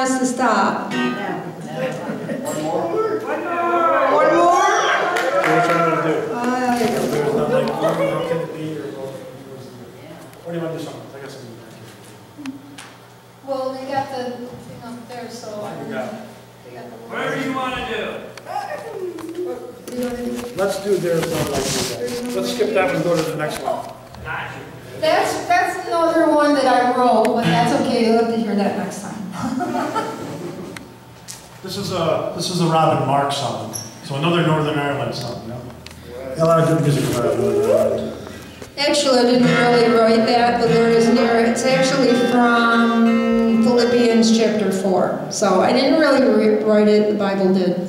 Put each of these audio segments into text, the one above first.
has to stop. One more? One more? So which one do you want to do? There's not like, how can it be, or what do you want to do something? I got something back here. well, they got the thing up there, so I You got it. they got the Whatever you want to do. Let's do there's not like you guys. Let's skip that one and go to the next one. Gotcha. That's another one that I wrote, but that's okay. You'll have to hear that next time. This is a Robin Mark song. So another Northern Ireland song. Yeah? A lot of good music about Northern Ireland. Actually, I didn't really write that, but there is near. It's actually from Philippians chapter 4. So I didn't really write it. The Bible did.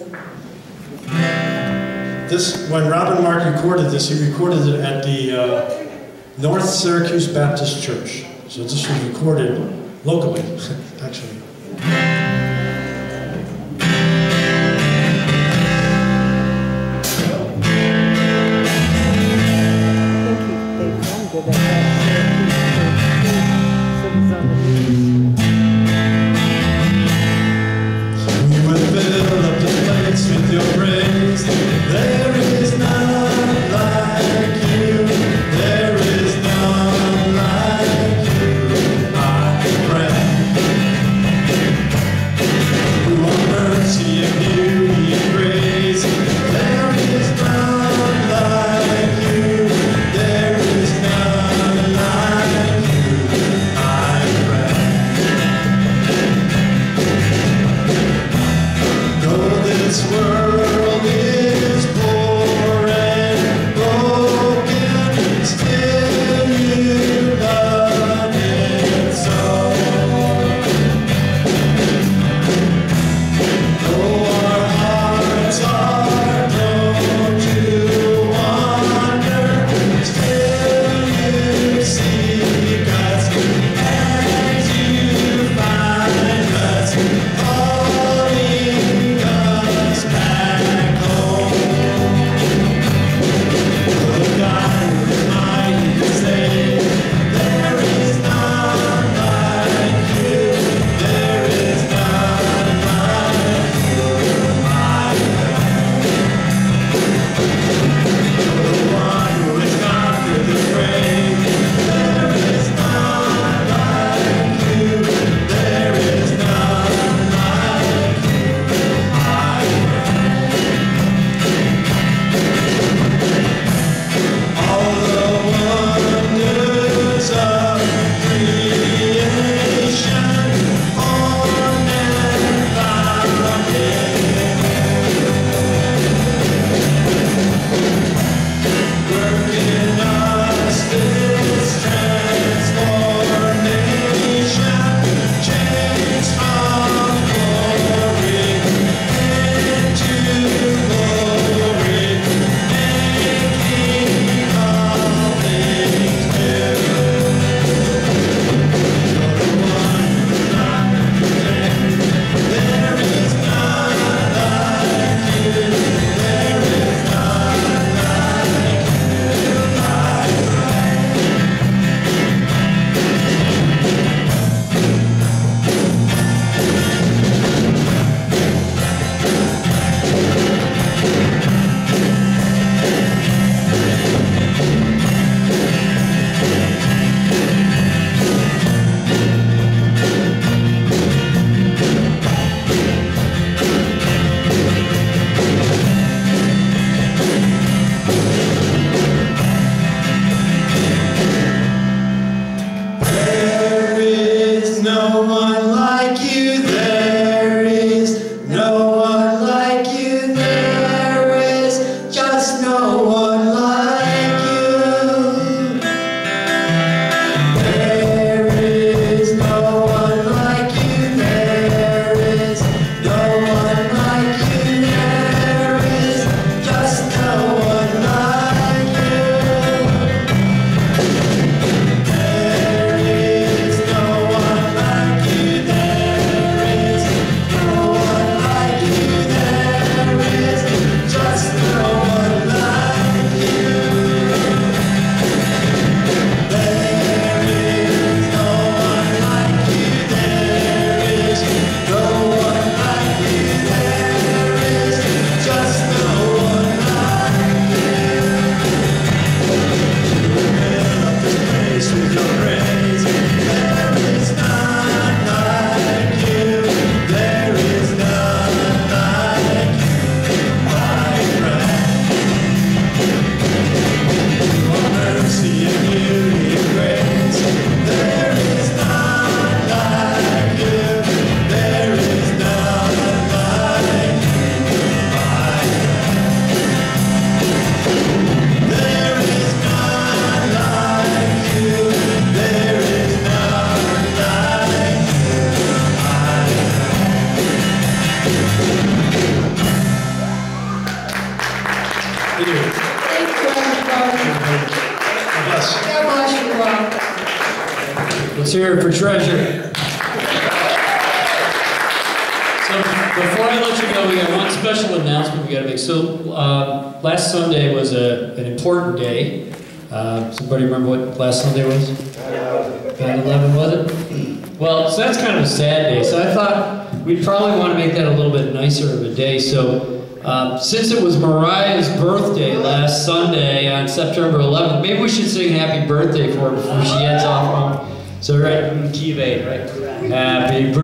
When Robin Mark recorded this, he recorded it at the North Syracuse Baptist Church. So this was recorded locally, actually. You will fill up the plates with your praise. There is none like you. There is none like you. I pray. Who on mercy and beauty and grace. There is none like you. There is none like you. I pray. Though this world is poor and broken, still you love it so. Though our hearts are prone to wander, still you seek us and you find us, calling us back home. The God who is mighty to save, there is none like you. There is none like you. The one who has conquered the grave, there is none like you. There is none like you. All the wonders of creation, born and found work in us this transformation, change from glory into glory, making all things new. You're the one who's not contained. There is none like you. There is none like you. I There is no one like you. There is no one like you. There is just no one like you. There is no one like you. There is no one like you. There is just no one like you. There is no one like you. There Let's hear it for Treasure. So before I let you go, we got one special announcement we got to make. So last Sunday was an important day. Somebody remember what last Sunday was? 9/11, was it? Well, so that's kind of a sad day. So I thought we'd probably want to make that a little bit nicer of a day. So since it was Mariah's birthday last Sunday on September 11th, maybe we should sing happy birthday for her before she heads off home. So right, key of 8, right? Happy birthday.